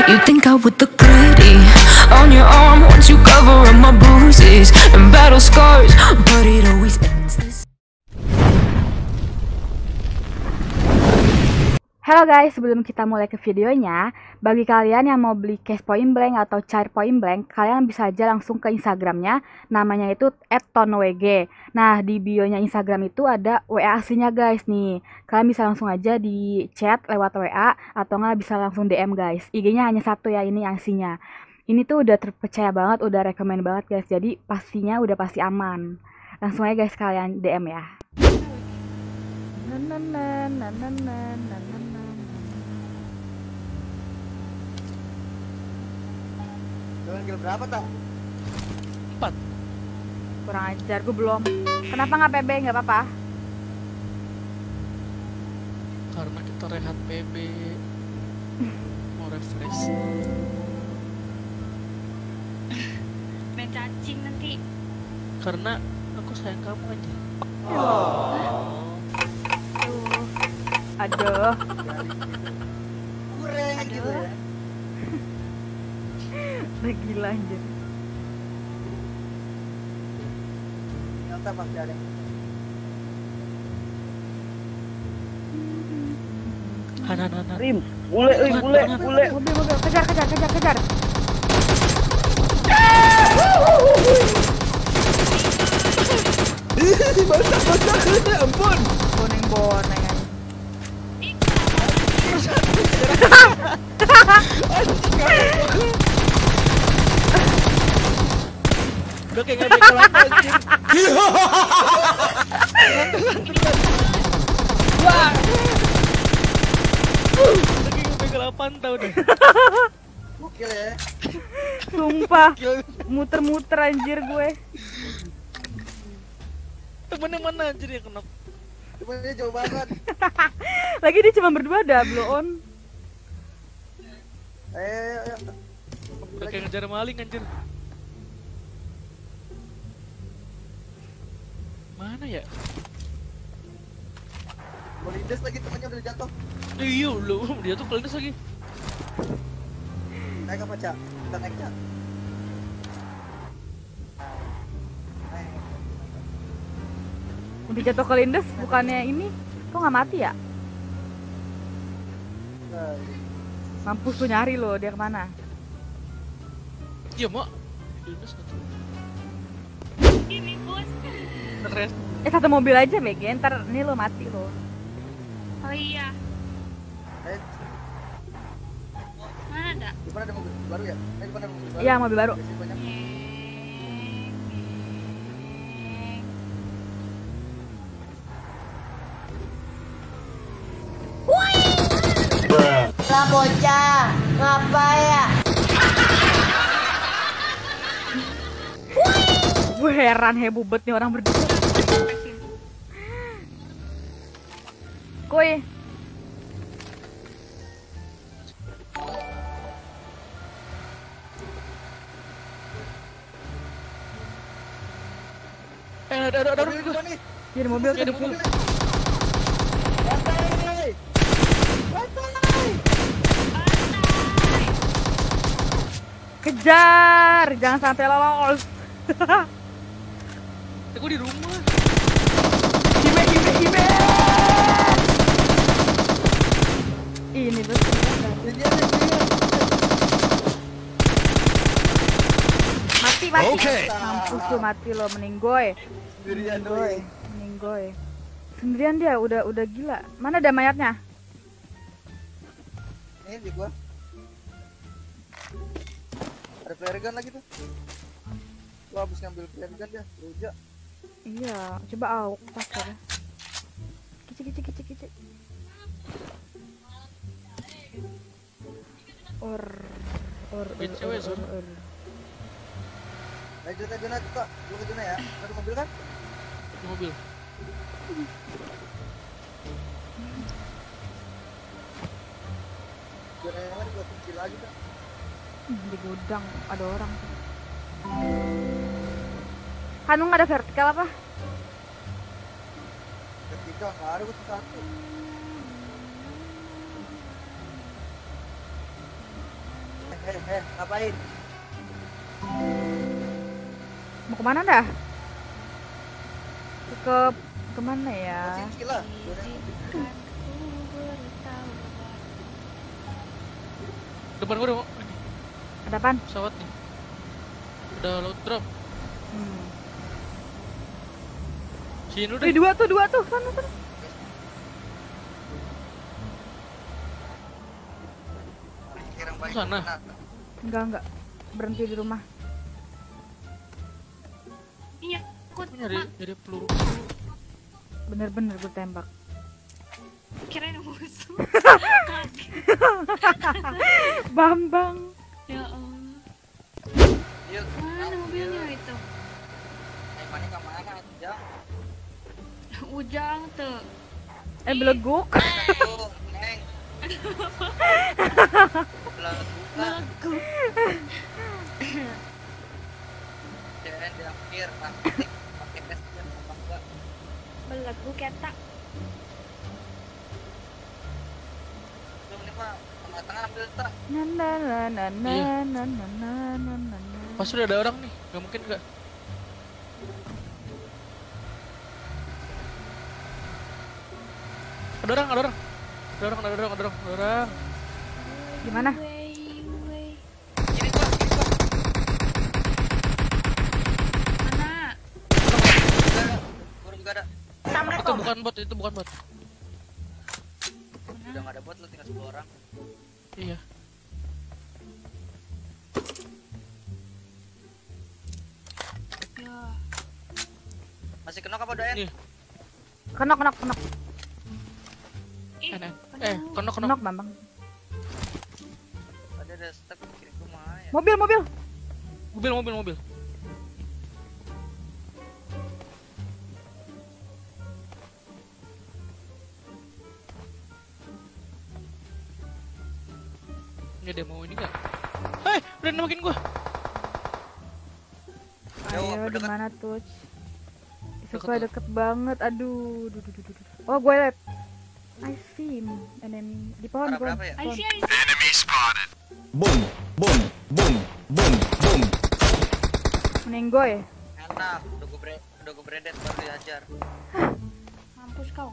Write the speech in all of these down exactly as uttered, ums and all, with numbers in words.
You think I would look pretty on your arm once you cover up my bruises and battle scars, but it always ends this. Halo guys, sebelum kita mulai ke videonya, bagi kalian yang mau beli case point blank atau cair point blank, kalian bisa aja langsung ke Instagramnya, namanya itu et tonwg. Nah, di bionya Instagram itu ada W A aslinya guys nih. Kalian bisa langsung aja di chat lewat W A atau nggak bisa langsung D M guys. I G-nya hanya satu ya, ini aslinya. Ini tuh udah terpercaya banget, udah rekomend banget guys. Jadi pastinya udah pasti aman. Langsung aja guys kalian D M ya. Jalan kill berapa tak? Empat. Kurang ajar, gue belum. Kenapa nggak P B? Nggak apa-apa. Karena kita rehat P B. Mau refresh. Main cacing nanti. Karena aku sayang kamu aja. Oh. Aduh. Kurang gitu ya. Udah gila anjir. Nyata masih ada. Hanan hanan. Rim, bule, rim, bule, bule. Mobil, mobil, kejar, kejar, kejar, kejar. Basah, basah, ampun. Boneng-boneng aja. Udah kayak gak bisa lama anjir. Wah. Udah kayak gak bisa delapan tahun deh. Gokil ya. Sumpah, muter-muter anjir gue. Temennya mana anjir yang kena? Temennya jauh banget. Lagi dia cuma berdua dah, blow on. Ayo, ayo. Udah kayak ngejar maling anjir. Mana ya? Bolindes lagi temennya udah jatuh. Iya lu, dia tuh kelindes lagi. Naik apa, Cak? Kita naik, Cak. Udah jatuh ke lindes, bukannya ini. Kok nggak mati ya? Mampus tuh nyari loh, dia kemana? Iya mak. Kelindes kan. Ini bos. Ngeres. Eh satu mobil aja Mega, ntar ini lo mati lo. Oh iya. Eh, Mana ada? di depan ada mobil baru ya? Eh, di depan ada mobil baru. Iya mobil baru. Biasanya banyak. Lah bocah, ngapa ya? Gue heran hebubet nih orang berdua. Koi. Eh ada ada ada Mobil di depan nih. Dia di mobil Dia di tuh. mobil. Santai. Santai. Kejar, jangan sampai lolos. Eh gue di rumah. Ime, ime, ime. Ini tuh. Dia dia dia. Mati, mati. Oke. Mampus lu mati lo, meninggoy. Sendirian Meninggoy, doi. meninggoy. Sendirian dia, udah udah gila. Mana ada mayatnya? Ini di gua. Ada flare gun lagi tuh. Gua habis ngambil flare gun dia, rujak. Iya, coba auk pas ya. Kicik kicik kicik kicik. Or or Wait, cewek, Sur. or. Ayo Juna, Juna tuh kak, lu ke Juna ya. Ada mobil kan? Di mobil. Juna yang mana gua kunci lagi kak. Hmm, di gudang ada orang. Hanung ada vertikal apa? Ketika nggak ada gua tuh satu. Eh, eh, ngapain? Mau kemana dah? Ke kemana ya? Cici lah. Depan gua ada Ada apaan? pesawat nih. Udah load drop. Hmm. Sini dulu Eh, deh. dua tuh, dua tuh. Sana, sana. Kira baik. Sana. Enggak, enggak. Berhenti di rumah. Iya, kut. Ini nyari nyari peluru. Bener-bener gue tembak. Kirain musuh. Bambang. Ya Allah. Yuk. Mana mobilnya itu? Eh, mana ke mana? Jang. Ujang tuh. Eh, beleguk. Tuh, Neng. Belah buka. Belagu. Jangan di akhir. Pakai pakai tes dan apa enggak? Belagu ketak. Belum ini mah tengah-tengah ambil tak. Na na na na na Iya. na na na na na na. Pas udah ada orang nih, nggak mungkin nggak. Ada orang, ada orang. Ada orang, ada orang, ada orang, ada orang. Gimana? Wey, wey. Kiri gua, kiri gua. Mana? Juga ada. Gua juga ada. Itu bukan bot, itu bukan bot. Udah nggak ada bot, lu tinggal sepuluh orang. Iya. Ya. Masih kenok apa doyan? Iya. Kenok, kenok, kenok. Eh, Eh, eh, aduh. eh, konok, konok. Kenok, Bambang. Tadi ada step kiri gua mana ya? Mobil, mobil. Mobil, mobil, mobil. Ini ada mau ini nggak? Hei, udah nembakin gua. Jauh, Ayo, apa di dekat? mana tuh? Deket Sesuai tuh. deket banget. Aduh, duh, duh, duh, duh, duh. Oh, gue liat. I see him. Enemy di pohon, Arah pohon. berapa ya? I pohon. see, I see. Boom, boom, boom, boom, boom. Menenggoy. Enak, udah gua bre udah gua bredet baru diajar. Mampus kau.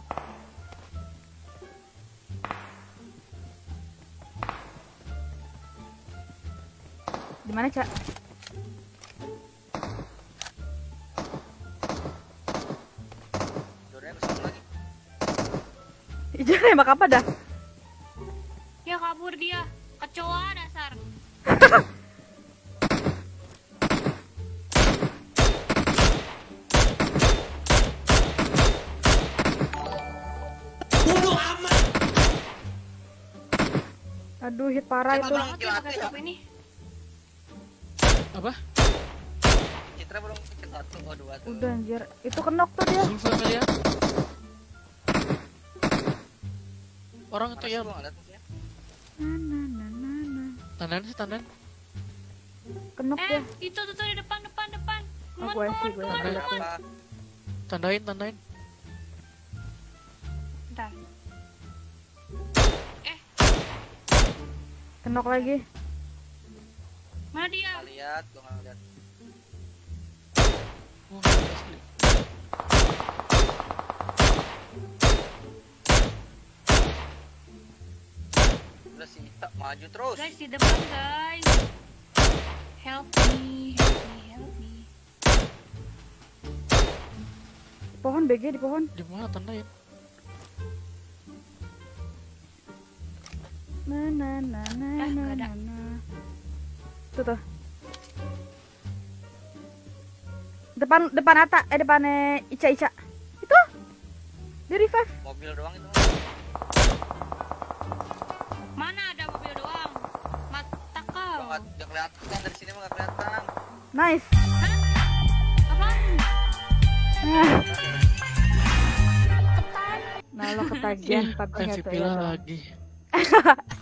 Di mana, Cak? Udah yang satu lagi. Ijah nembak apa dah? Ya kabur dia. Kecoa dasar. Aduh, hit parah Siapa itu. bang? Banget ya pakai sop ini. Apa? Citra belum bikin satu, oh dua tuh. Udah anjir. Itu kenok tuh dia. Zulfa kali ya? Orang itu Mana ya, sih gua nggak liat musuhnya? Na na na na na. tandan sih tandan. Kenok Eh, dia. itu tuh tuh di depan depan depan. Oh, Kemon, gue kemon, sih, gue kemon, liat. kemon. Apa? Tandain, tandain. Bentar. Eh, Kenok lagi. mana dia? Nggak lihat, gua nggak lihat. Oh, asli. Udah sih, tak maju terus. Guys, di depan guys. Help me, help me, help me. Di pohon B G di pohon. Di mana tandain? Na na na na Ah, na nggak ada. na na. Tuh tuh. Depan depan Ata, eh depannya Ica Ica. Itu. Di revive. Mobil doang itu. Mana ada mobil doang? Mata Gua kau. nggak nggak kelihatan dari sini mah nggak kelihatan. Nice. Hah? Apa? Ah. Nah, lo ketagihan Ih, paginya M V tuh P ya. lagi.